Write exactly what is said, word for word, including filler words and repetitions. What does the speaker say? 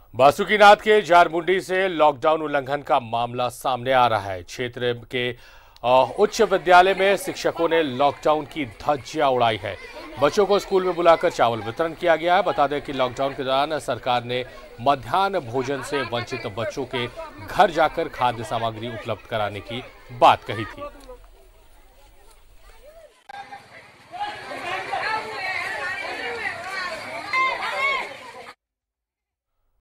बासुकीनाथ के झारमुंडी से लॉकडाउन उल्लंघन का मामला सामने आ रहा है। क्षेत्र के उच्च विद्यालय में शिक्षकों ने लॉकडाउन की धज्जियां उड़ाई है। बच्चों को स्कूल में बुलाकर चावल वितरण किया गया है। बता दें कि लॉकडाउन के दौरान सरकार ने मध्याह्न भोजन से वंचित बच्चों के घर जाकर खाद्य सामग्री उपलब्ध कराने की बात कही थी।